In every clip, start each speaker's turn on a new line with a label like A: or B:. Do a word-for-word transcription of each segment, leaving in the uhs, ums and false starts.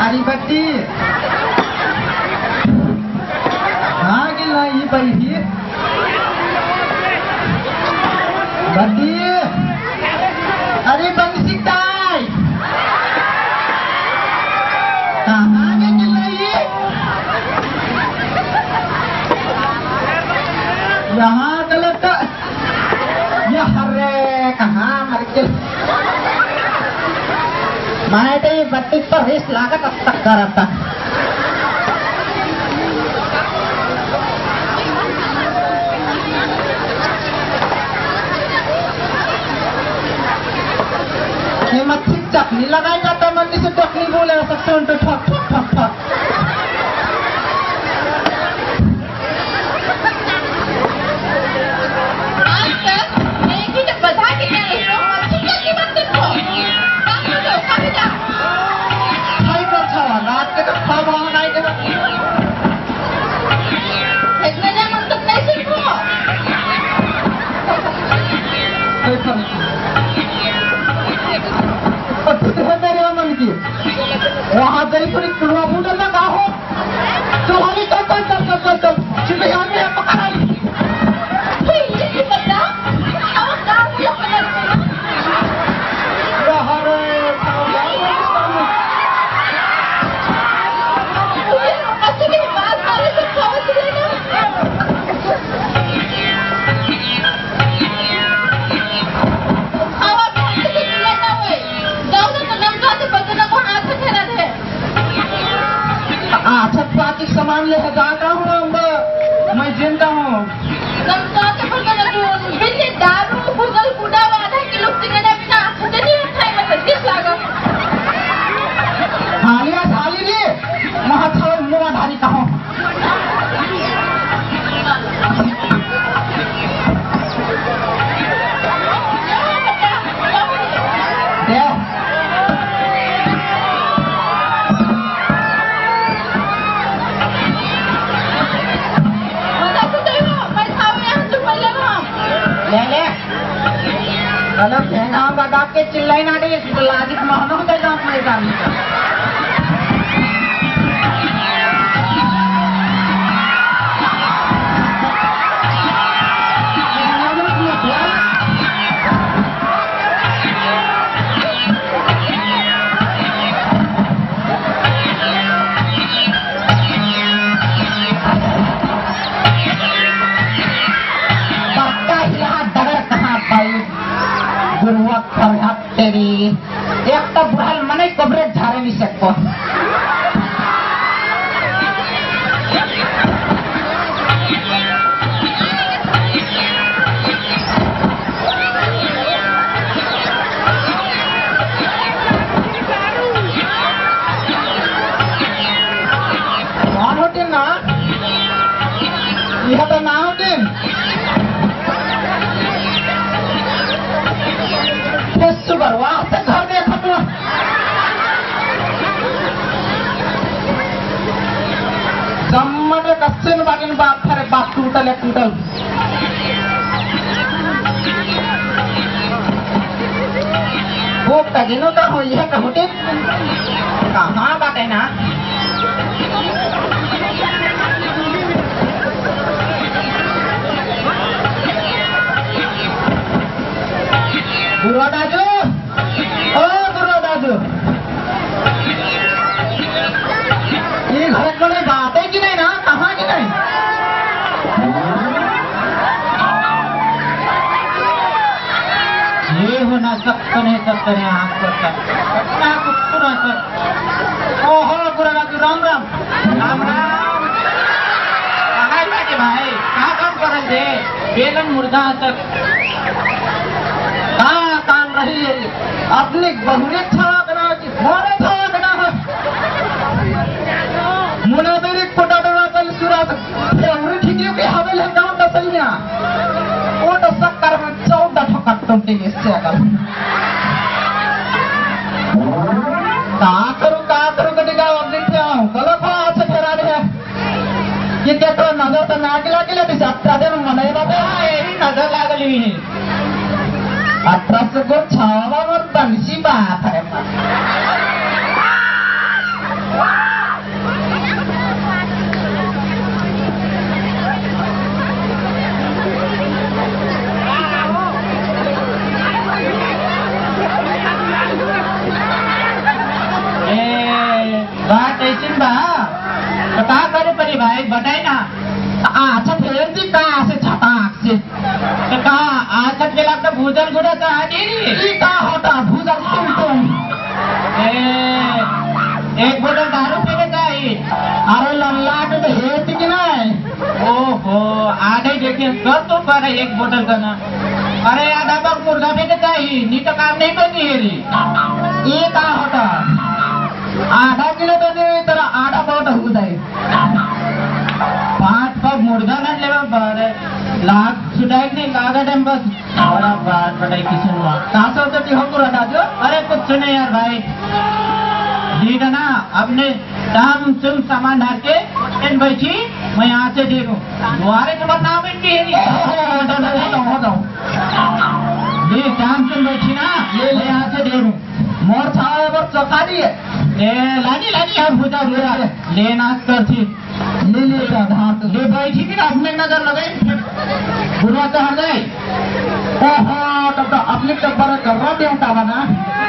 A: अरे बच्ची हाँ कि नहीं बैठी बच्ची अरे बंसी ताई कहाँ गई कि नहीं यहाँ गलत यह रे कहाँ मर गई मैं तो बत्ती पर रेस लागत अब तक कर रहा था ये मच्छी चटनी लगाएगा तो मंदी से चटनी बोले सकते हैं तो ठक ठक ठक ठक वहाँ गई पूरी कुलवा बूढ़ा लगा हो तो हमें चल चल चल चल चल चल चिपे आने पकड़ा सामान लेकर जाता हूँ अंदर मैं जिंदा हूँ दारू भूगल कूड़ा आधा किलो थालिया थाली ली वहाँ था मुआ धारी का हूँ ले ले गलत है ना बता के चिल्लाई ना दे लाजिक महनो दे जाम में जाम तेरी एक तो बुढ़ाल मने कब्रे झारे नहीं सकते कौन होते ना यह तो ना होते सुगर वहां से घर देखो तो जम्मने कस्सिन बागिन बाप थारे बाप टूटल एक टूटल वो कजिनो का हो यह कहोटे कहाँ बाटे ना गुरु दादू ओ गुरु दादू ये घर में बात है कि नहीं ना कहाँ की नहीं ये होना सकते नहीं सकते हैं हाथ पर ना कुछ ना सर ओ हो गुरु दादू राम राम राम राम कहाँ जाके भाई कहाँ काम कर रहे थे बेलन मुर्दा तक कहाँ काम रही अपने बहुरे छाकना मोरे छाकना मुना तेरे कोटा डरा कल सुरात बहुरे ठीक है कि हवेल है गांव दसलिया वो तो सक्कर में चौदह ठोकर तुम के इससे अगर कहाँ करूँ कहाँ करूँ कटेगा अपने क्या गलत है अच्छा ठहरा रहे हैं ये क्या तो नजर तो ना के लागे लेते सत्ता दे मनाई बाबा यही नजर लागली है अठारह को छावा और बंसी बात है बेचिन बा तो का करे परी भाई बताई ना
B: अच्छा फिर भी कहाँ से छटा से
A: तो का आज के लाख तो भूजल गुड़ा तो आनी
B: ई का होता भूजल तुम तुम
A: ए एक बोतल दारू पीने चाहिए
B: अरे लल्लाट तो हेत कि नहीं
A: ओहो आधे देखिए सब तो पर एक बोतल का ना अरे आधा पर मुर्गा फेंके चाहिए नहीं तो काम नहीं बनी है
B: ये का होता आधा किलो तो नहीं तेरा आधा बहुत हो जाए
A: पाँच पग मुर्गा न लेवा बारे लाख सुधाई नहीं लागा टाइम बस बड़ा बात बताई किसी ने
B: कहाँ से होते हो तो रटा जो
A: अरे कुछ नहीं यार भाई ठीक है ना अपने दाम सुन सामान ढाल के इन बैठी मैं यहाँ से देखूं द्वारे के बाद नाम इनकी है नहीं
B: हो जाओ
A: ये दाम सुन बैठी ना ये मैं यहाँ से देखूं
B: मोर छाया पर चौका दिए
A: ए लानी लानी हम भूजा भूजा लेना कर थी
B: ले ले धार तो
A: ले बैठी भी अपने नजर लगाई बुरा तो हट गए
B: ओहो तब तो अपने टब्बर कर रहा बेटा बना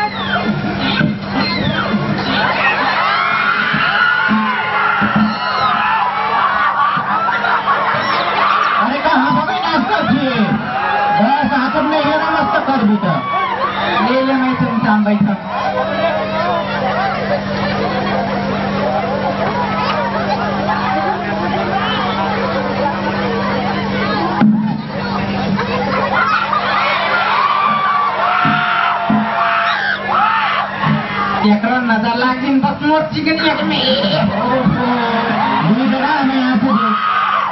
A: अरे कहाँ हो गई नाश्ता थी बस आखिर में ये नमस्ते कर भी था
B: ले ले मैं से इंसान बैठा एकरा नजर लाग दिन बस मोर चिकन एक में
A: ओहो ये जरा मैं यहाँ से देख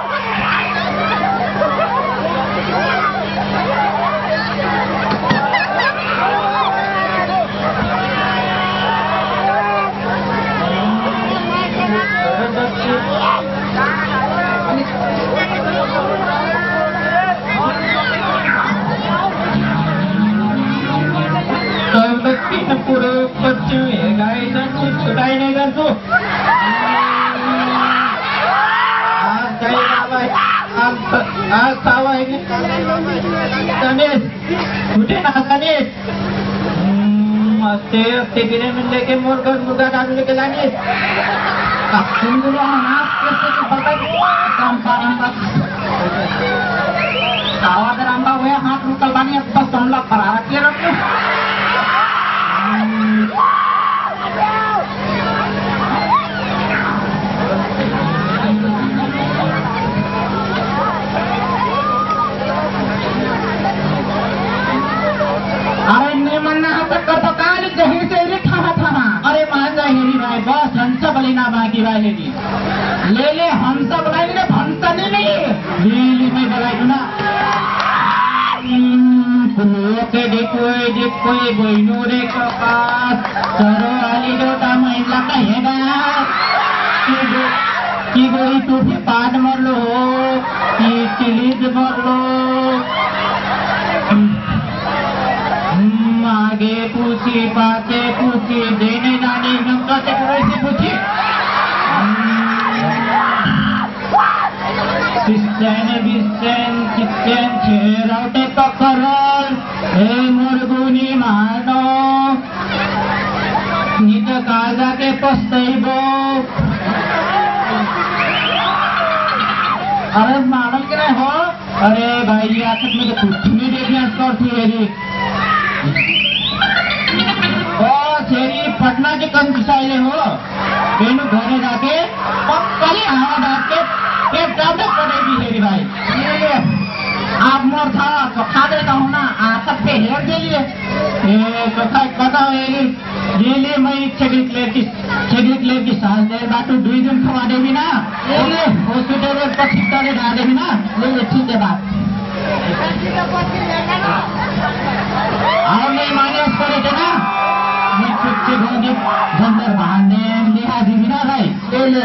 A: पूरे बच्चे गाय छुटाई नहीं कर तू आज जाएगा भाई आज आज सावा है गणेश छुटे ना गणेश अस्ते अस्ते गिरे में लेके मोर घर मुर्गा डाल लेके जाने
B: तुम बोलो नाच कैसे तो पता काम पारंबा सावा दरांबा हुए हाथ निकल बानी बस हमला फरार के रखो अरे निमन ना तक तो काली जही से रे थामा थामा
A: अरे मान जा हेरी भाई बस हंस बली ना बाकी भाई हेरी
B: ले ले हंस बनाई ले हंस नहीं नहीं
A: लीली में बलाई ना के देखो देखो बहनों रे कपास सरो वाली जो दाम महिला का है कि गोई तू भी पाद मर लो कि चिलीज मर लो आगे पूछी पाते पूछी देने जाने नंका से कैसे पूछी क्रिश्चियन क्रिश्चियन क्रिश्चियन छेरावटे पकड़ल हे मुर्गुनी मानो नित काजा के पस्तैबो
B: अरे मानल के नहीं हो
A: अरे भाई आखिर में तो कुछ नहीं देखना करती है रे बस हेरी पटना के कम पिसाइले हो बेनु घरे जाके पक्कली हवा बात के पेट डाल पड़ेगी हेरी भाई
B: ये आप मोर था तो खा देता हूँ ना आप सब पे हेर के लिए
A: ए तो काय बताओ हेरी डेली मैं छगीत लेकी छगीत लेकी साल दे बाटू दुई दिन खवा देवी ना
B: ले
A: हॉस्पिटल में पच्चीस तारीख डाल देवी ना
B: ले ले ठीक है बात
A: और नहीं माने उस पर है ना मैं कुछ होंगे झंडर बहाने लिहा दी ना भाई
B: ले ले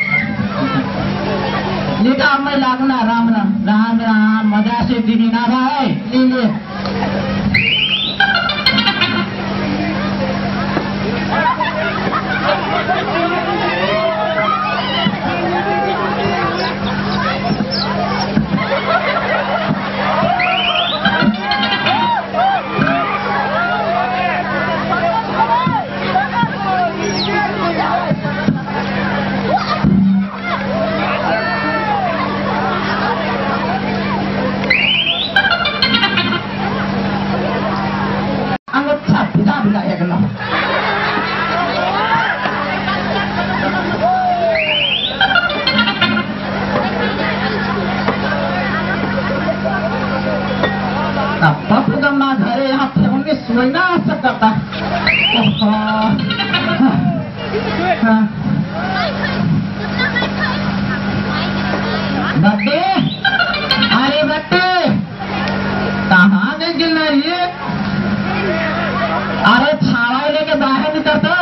A: लेकिन अब मैं लागूना राम राम राम राम मजा से दीदी ना भाई
B: ले ले अंगोच्छा भिजा भिजा एक नंबर तब जब ना घरे यहाँ थे उनके सोई ना आ सकता बट्टे अरे बट्टे कहाँ गई गिल रही है अरे छावा लेके बाहर निकलता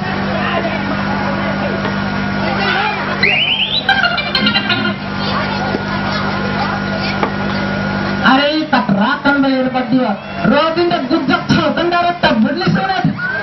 B: अरे तकरा कन में बड्डी रोजिंदा गुज्जत छो तंडारे तब बुडली सोने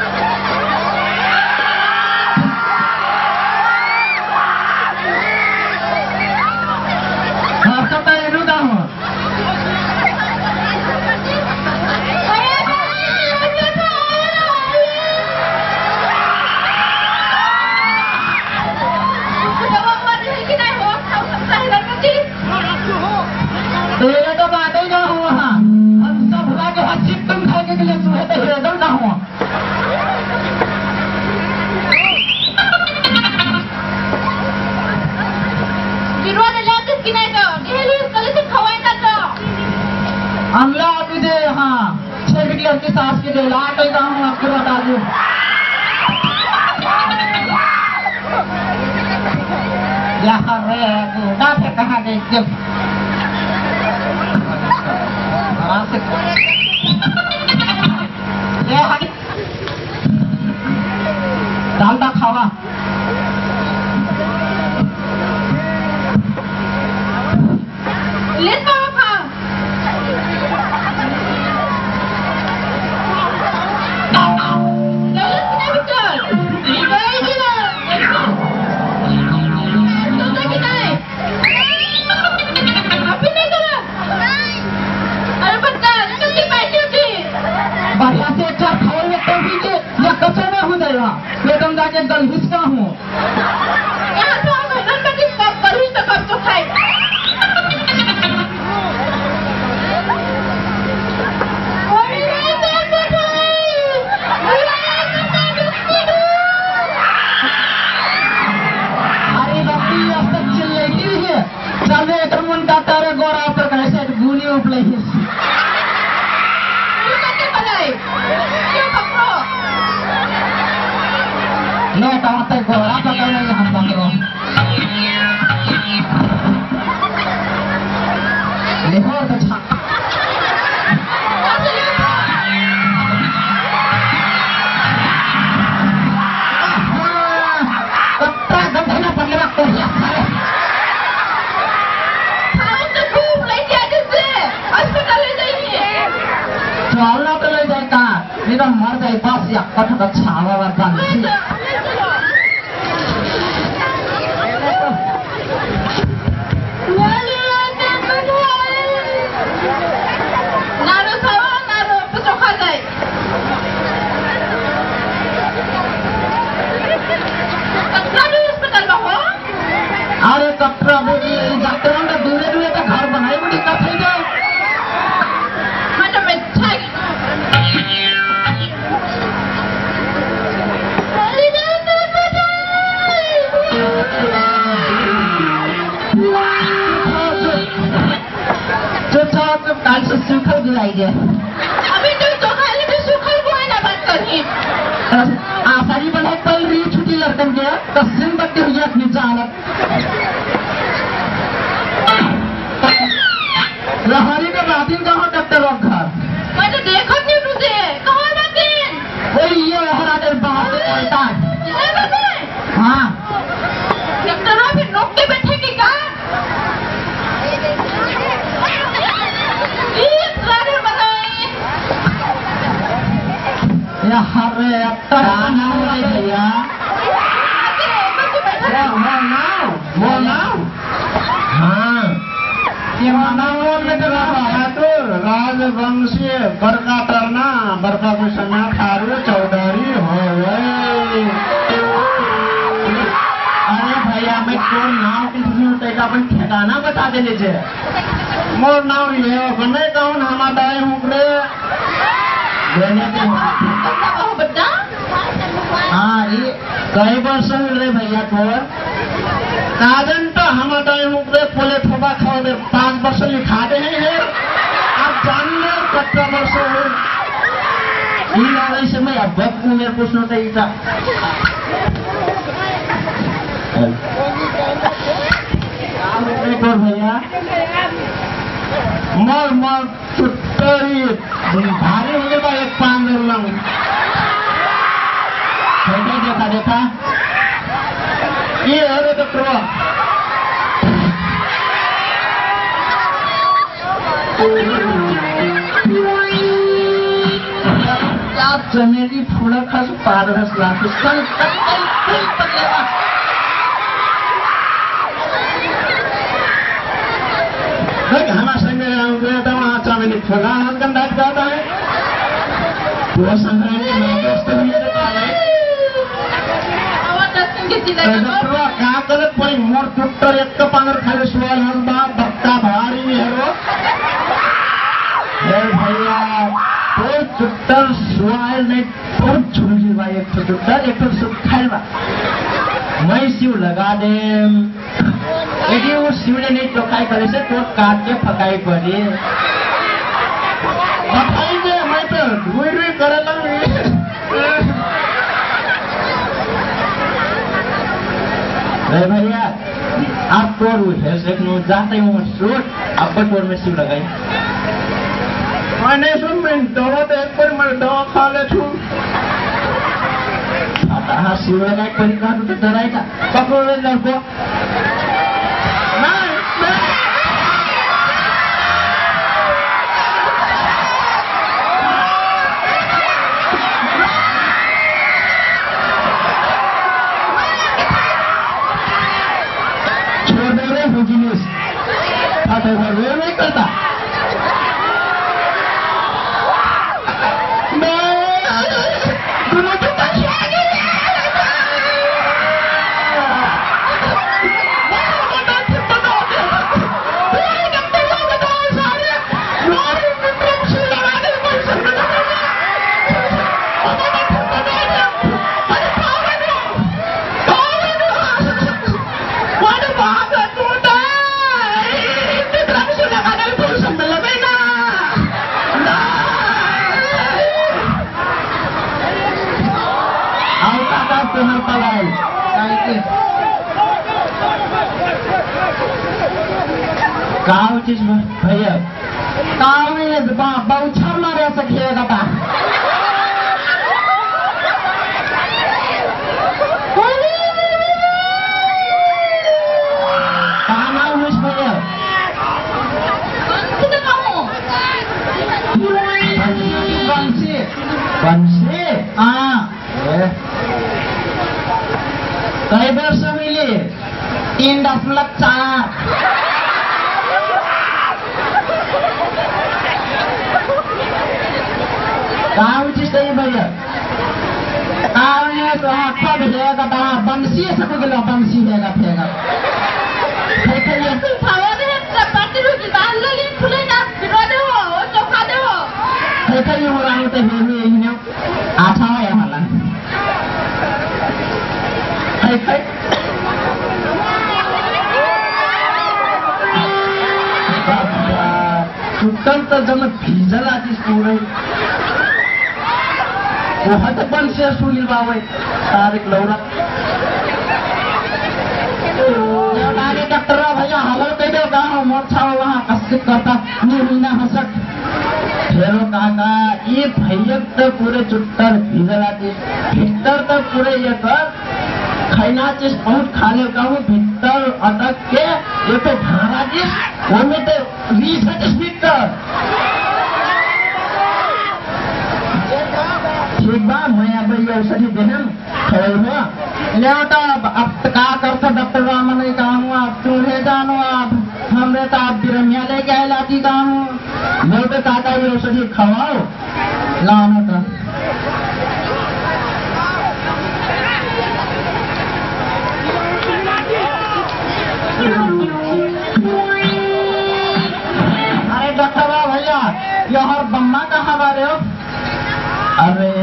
B: तेरे तो बात ही ना हुआ हम सब भुला के हाथ चिप तुम खाने के लिए सुबह तक रेडल ना हुआ
C: गिरवा ने लाके किनारे का घेली कल से खवाई ना तो
B: हमला अभी दे हाँ छह बिगलर की सास के लिए लाट ही हूँ आपको बता दूँ यहाँ रे गुड़ा थे कहाँ गई जब ये हनी दाल दा खावा
C: ले तो खा चल किनारे भी चल गई जी ना तो तो किनारे अभी नहीं करा अरे बच्चा जल्दी बैठी उठी
B: बढ़िया से अच्छा खाओ ये तो भी के या कचरा में हो जाएगा मैं तुम जाके दल हिस्सा हूँ
C: यहाँ तो हम घर में किस बात पर ही तो कब तो खाए
B: अरे बच्ची अब तक चिल लेती है चल एक मन का तारे गोरा पर कैसे गुनी उपले हिस्से ले टमाटर गोरा पकड़ने यहाँ पकड़ो ले हो तो छा कत्ता गंधे ना पकड़े रखते हैं चलना तो ले जाए कहाँ नहीं तो मर जाए बस या कठ का छावा बर्तन अरे कपड़ा जाते हैं दूरे दूरे तो घर बनाई बड़ी कथे जाए काल से सूखल गिराई गए
C: अभी तो तो खाली भी सूखल को है ना बात करनी
B: आसानी बने कल भी छुट्टी लड़कन के तस्लीम बट्टी हुई अपनी चालक लहरी के बातिन कहाँ करते लोग घर
C: मैं तो देखा नहीं तुझे कहाँ बातिन
B: वही ये हराते बात पलटा
C: है बातिन
B: हाँ
C: जब तरह फिर नोक के बैठेगी का
B: हरे अब भैया वो नाव हाँ ये नाव में तो राजवंशी बरका तरना बरका को सना थारू चौधरी हो अरे भैया मैं कौन नाव किसी का अपन ठिकाना बता दे लीजिए मोर नाव ये बने कौन हमारा हूँ लेने के
C: कहो बच्चा
B: हाँ ये कई वर्ष मिल रहे भैया को काजन तो हम पोले थोड़ा खाओ दे पाँच वर्ष लिखा दे हैं आप जानना कितना वर्ष हो से मैं अब वक्त मेरे प्रश्न होता ही था भैया मर मर छुट्टी भारी हो गया एक पाँच लंग देखा देखा ये अरे डॉक्टर चमेली फूल खास पारस लाख हमारा संग तो वहाँ चमेली फूला हम डाक जाता है वो संग्रह में दोस्त भी देता है कहाँ करे कोई मोर टुट्टर एक पांगर खाली सुवाल हम बाप धक्का भारी है वो भैया कोई टुट्टर सुवाल नहीं तो झुंझी भाई एक तो टुट्टर एक तो सुखाई बा मैं सिव लगा दे यदि वो सिव ने नहीं चौकाई करे से तो काट के फकाई पड़ी बताई दे मैं तो रुई रुई करे लगी भैया आप तो है देखो जाते हूँ सूट आप टोर में सिव लगाई मैंने सुन मैं दवा तो एक बार मैं दवा खा ले छू हाँ सिव लगाई कोई कहा तो डराएगा पकड़ो ले लड़को नहीं करता गाँव चीज भैया गाँव में बहुछर ना रह सकिएगा बा कहाँ हुई भैया बंसी बंसी हाँ कई वर्ष मिली तीन दशमलव चार गाँव चीज सही भैया गाँव में तो हाथ भेजेगा बाहर बंसी सब गया बंसी देगा फेगा आशा है हमारा तो जब भीजल आती पूरे वहाँ तो बन से सुनील बाबा तारिक लौरा डॉक्टर भैया हलो कह दो गाँव मोर्चा वहाँ कष्ट करता नीना हसक फेरो काका ये भैया तो पूरे चुट्टर भीजल आती भीतर तो पूरे ये कर खाना चीज बहुत खाने का हूँ भीतर अटक के ये तो भाड़ा जिस वो में तो रीस है भीतर ठीक बा मैं अब ये औषधि देहम खेल हुआ ले तो अब का करता डॉक्टर राम नहीं कहूँ अब तुम्हें जानो अब हमरे तो आप बिरमिया लेके आए लाती कहूँ मैं तो काका ये औषधि खवाओ लाना था अरे डॉक्टर भैया यह बम्मा कहाँ बारे हो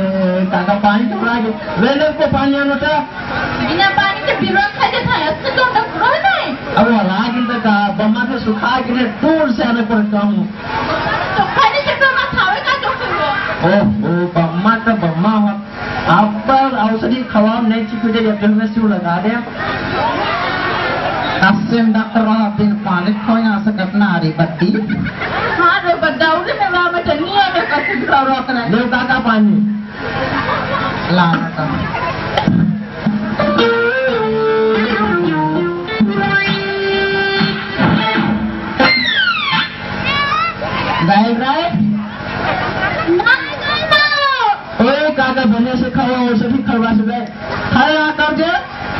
B: काका पाणी ठेवून आगे वेळ को पाणी आणू तर
C: बिना पानी के बिरवा खाते था ऐसे तो डक रहा नहीं
B: अब लागिन त का बम्मा के सुखा के दूर से आने पड़ता हूँ
C: तो खाने से तो मैं खावे का तो फिर
B: ओ ओ बम्मा तो बम्मा हो आप पर औषधि खवा नहीं चिपटे या फिर में सिउ लगा दे
A: कस्म डॉक्टर रहा दिन पानी खोई ना सकत ना आरी बत्ती
C: हाँ रे बदाऊ रे मैं वहाँ में चलनी है मैं कैसे बिरवा रोक रहा
B: ले काका पानी
A: लाना था
B: गाय गाय ओए काका बने से खाओ औषधि खवा से गए खाए आ कर दे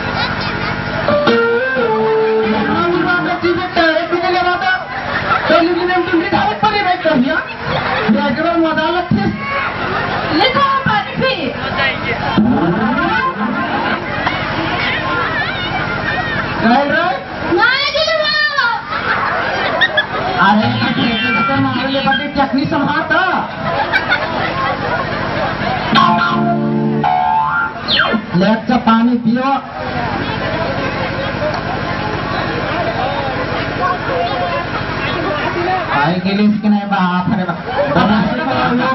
C: लिखो पानी पी
A: अरे तो मारे बड़ी चटनी संभालता लेट का पानी पियो आई के लिए इसके नहीं बाप अरे बना से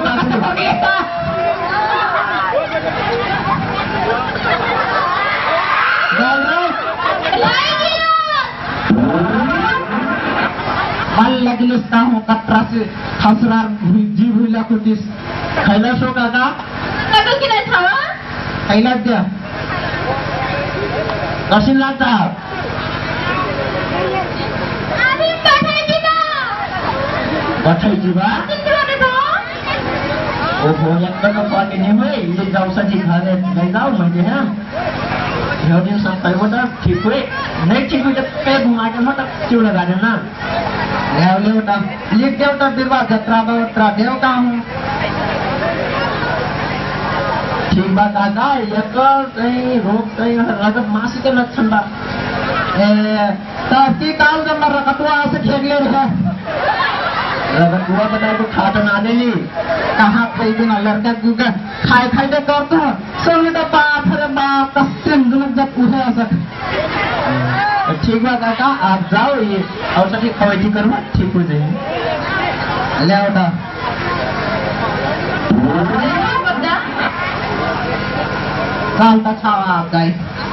A: बल लगलिस्ता हूँ कटरा से खसरा जीव हुई लकुटिस खैला शो काका
C: तो कि नहीं था
A: खैला दिया कसिन लागता
C: अभी बैठे की ना
B: बठै जीवा
C: चिंता नहीं था
B: ओहो एकदम पानी नहीं हुए ये जाऊ सजी घरे ले जाओ मुझे हैं यो दिन सब कई बता ठीक हुए नहीं ठीक हुई जब पे घुमा के मत क्यों लगा देना
A: लेव लेवटा लिख देवता बिरवा जत्रा बवत्रा देवता हूँ
B: ठीक बात काका ये कर कहीं रोग कहीं रगत मासी के लक्षण बा
A: तब की काल जब मैं रकतुआ से खेल ले रहा
B: रगत हुआ बता तो खा तो ना देली
A: कहाँ पे बिना लड़का गुगा खाए खाए दे करता सब तो बाप रे बाप कस्म दुलक जब उठे सक
B: ठीक बात काका आप जाओ ये औषधि खवाई करो ठीक हो जाएगी
A: ले उठा काल तक खावा आप गए